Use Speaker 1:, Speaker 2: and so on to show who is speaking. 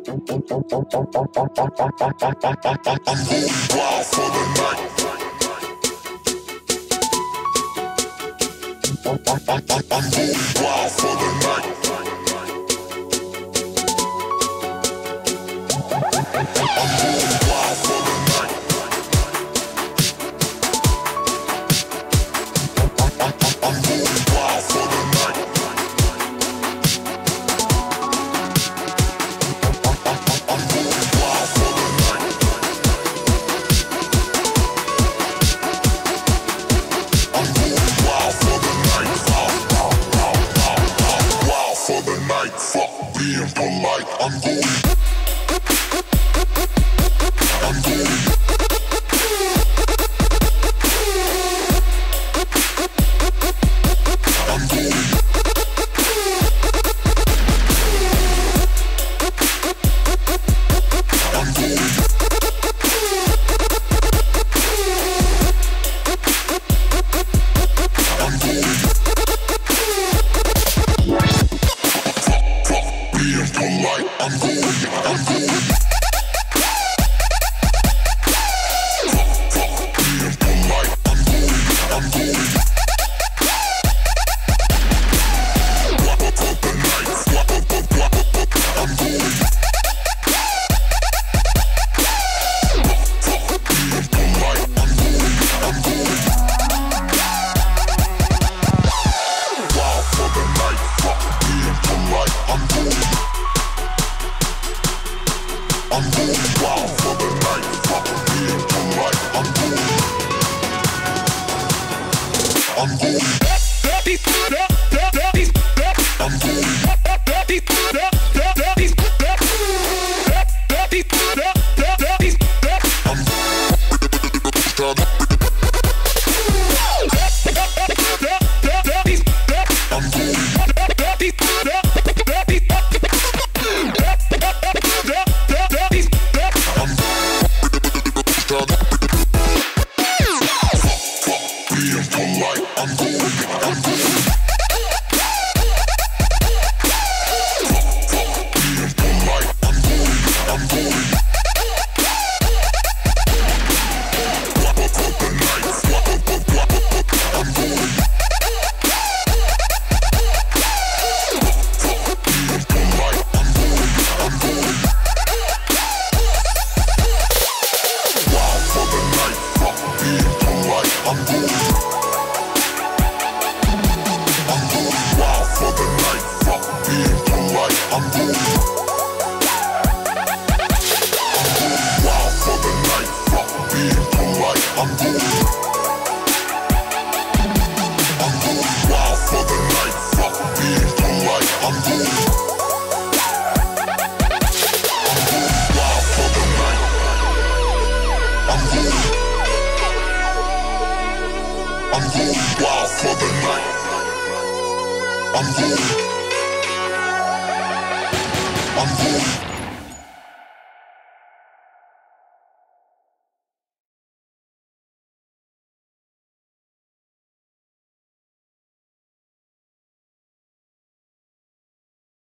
Speaker 1: Wild for the night. Wild for the night. Wild for the night. Wild for the night. Fuck being polite, I'm going. I'm going. I'm going. I'm going. I'm going. Being polite, I'm going, I'm going. Being polite, I'm going, I'm going. Walk up the night, walk up, I'm going. Being polite, I'm going, I'm going. Wow for the night, fuck being polite, I'm going. I'm going wild for the night, fuck being polite, I'm going. I'm going. I'm going. Being polite, I'm going, I'm going. Being polite, I'm going, I'm going. Walk up the night, walk up, I'm going. Being polite, I'm going, I'm going. Wild for the night, fuck being polite, I'm going. I'm going wild for the night, fuck being polite, I'm going. I'm going wild for the night, fuck being polite, I'm going. I'm going wild for the night, fuck being polite, I'm going. I'm going wild for the night. I'm going. I'm going wild for the night. I'm going. I'm going.